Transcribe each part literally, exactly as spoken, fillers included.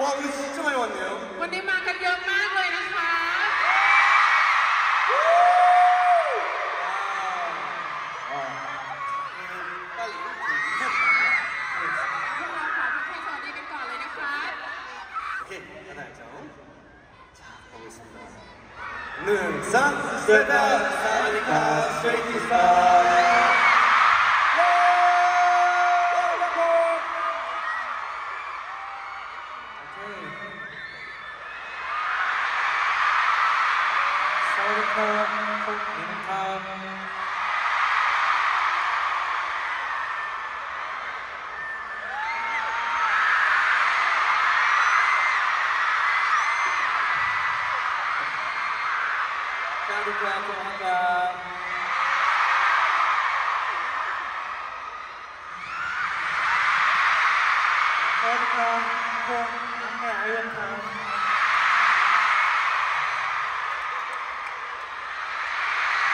와 오늘 진짜 많이 왔네요. วันนี้มากันเยอะมากเลยนะคะ 빨리 พวกเราขอทักทายสวัสดีกันก่อนเลยนะคะ 오케이 하나 정. 자 가보겠습니다. 능상 스테다 사니까 스트레이트 스타일. 감사합니다.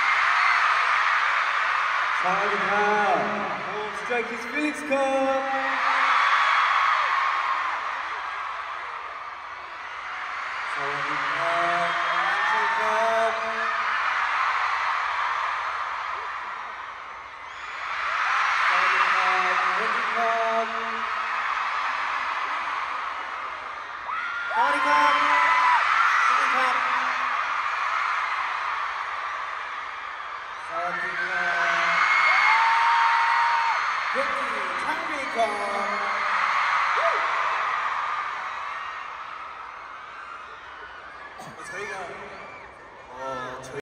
사랑합니다. 스트라이키즈 필릭스 컵.